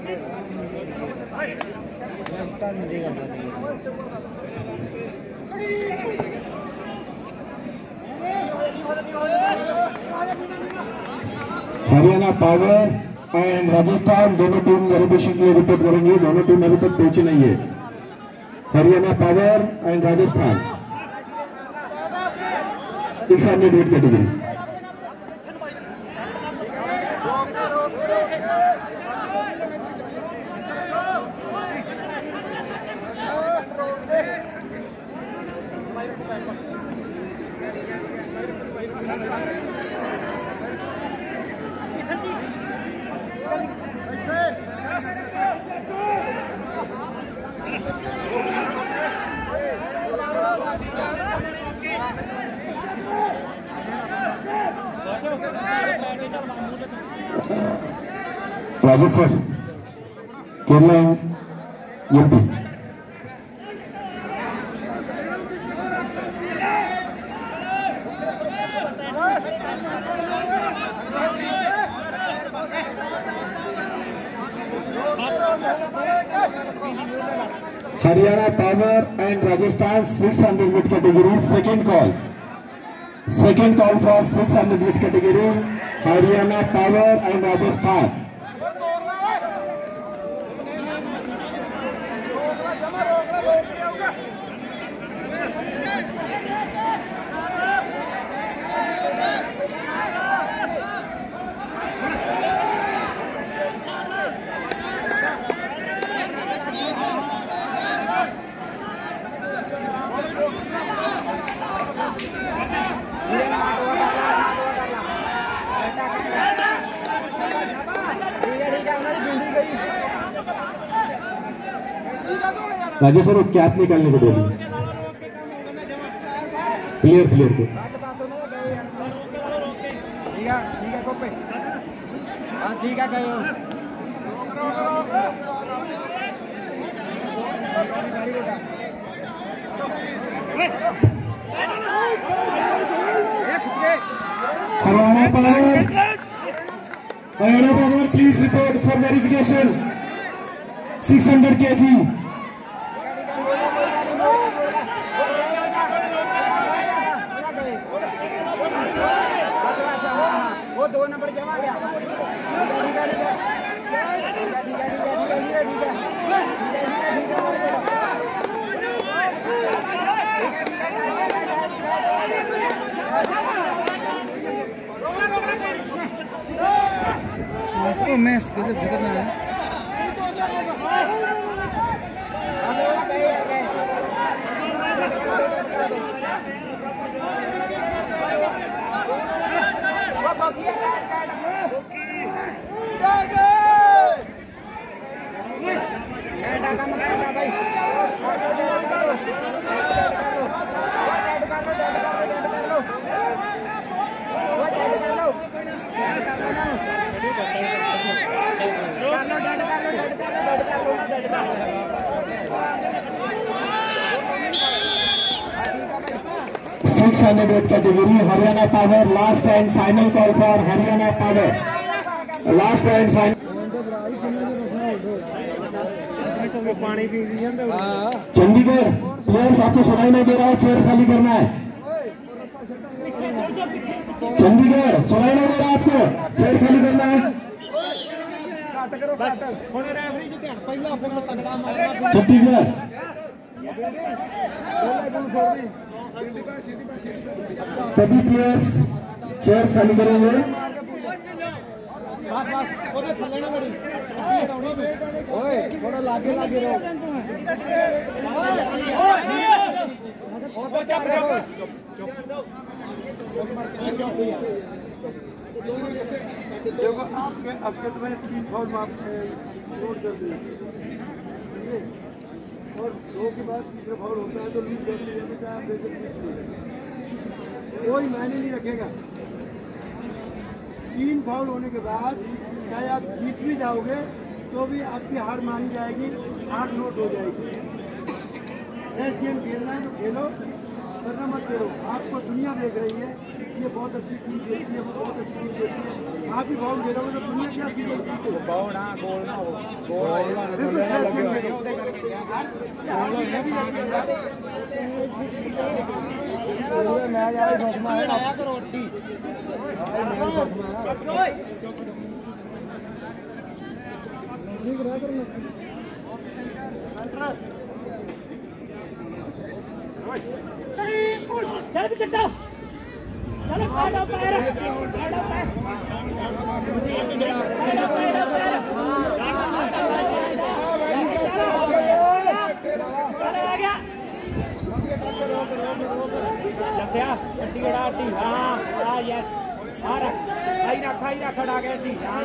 Haryana power and Rajasthan दोनों team verification के लिए रिपोर्ट करेंगे। दोनों टीम अभी तक पहुंची नहीं है। Haryana power and Rajasthan 600 weight category. Rajasthan Kerala MP Haryana power and Rajasthan 600 weight category second call for 600 weight category Haryana power and Rajasthan. Rajesh sir cap निकालने को बोलिए प्लेयर को। ठीक है Haryana power please report for verification 600 kg। वो 2 नंबर जमा गया। इसको मैच कैसे बदलना है? Category Haryana power last and final call for Haryana power last and final. Chandigarh players आपको सुनाई नहीं दे रहा है, चेयर खाली करना है। चंडीगढ़ सुनाई नहीं दे रहा आपको, चेयर खाली करना है। छत्तीसगढ़ सभी प्लेयर्स चेयर्स खाली करेंगे। देखो आपके तो मैंने 3 फाउल माफ नोट कर दिए और 2 के बाद तीसरा फाउल होता है तो लीड कर लीजिए, चाहे आप बेशक कोई मायने नहीं रखेगा। 3 फाउल होने के बाद चाहे आप जीत भी जाओगे तो भी आपकी हार मानी जाएगी, 8 नोट हो जाएगी। टेस्ट गेम खेलना है तो खेलो, वरना मत खेलो। आपको दुनिया देख रही है, ये बहुत अच्छी टीम देखती है, वो बहुत अच्छी टीम देखती है। आप ही भाव दे रहे हो तो दुनिया क्या चीज है गोल ना हो गोल चल भी चट्टा चलो पैर पैर जैसे अड्डी गड़ा अड्डी हाँ हाँ यस हाँ रख खड़ा के अड्डी हाँ